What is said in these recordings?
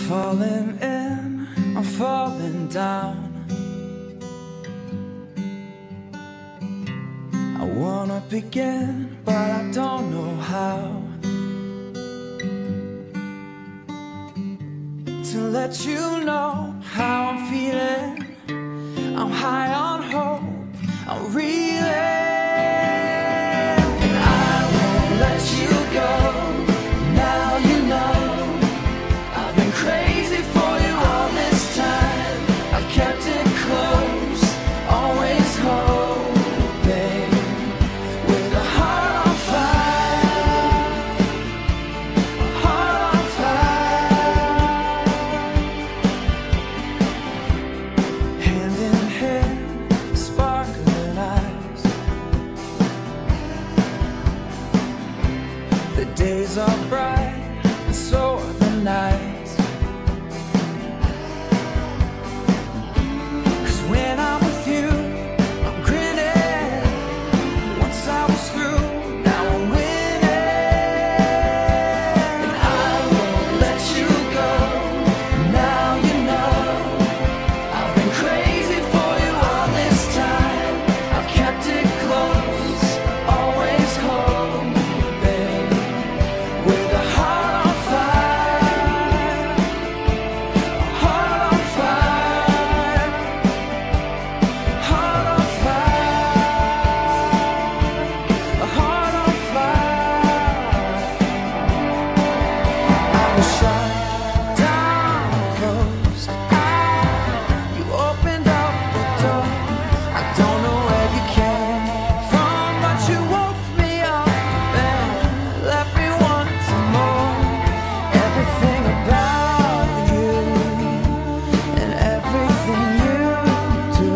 falling in, I'm falling down. I wanna begin, but I don't know how to let you know how I'm feeling. I'm high on hope, I'm reeling. I won't let you go. Now you know I've been crazy for you all this time. I've kept it close, always hoping, with a heart on fire, a heart on fire. Hand in hand, sparkling eyes. The days are bright, and so are the nights. 'Cause when I'm with you, I'm grinning. Once I was through, now I'm winning. And I won't let you go. Now you know I've been crazy for you all this time. I've kept it close, always hoping, with a heart on fire, a heart on fire, heart on fire, a heart on fire. I was shut down, closed out. You opened up the door. I don't know where you came from, but you woke me up and left me wanting more. Everything about you and everything you do,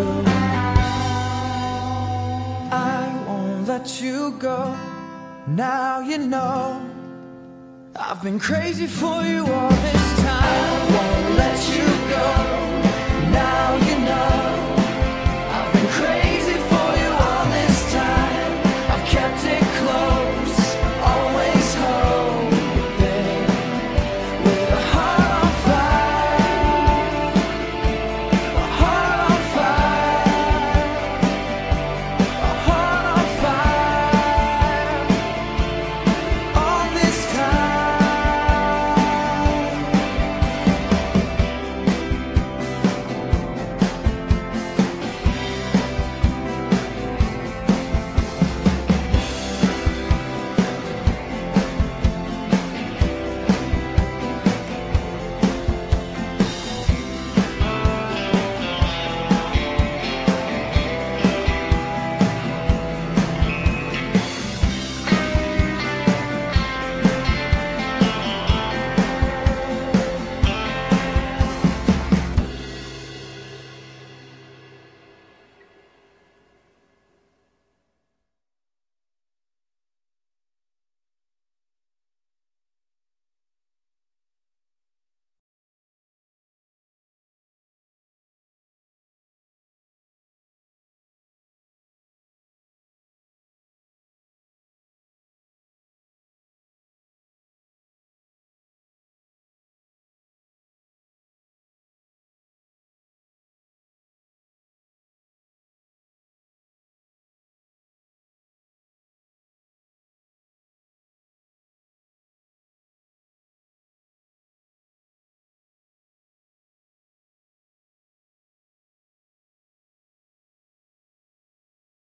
I won't let you go. Now you know I've been crazy for you all this time. I won't let you go. Now you know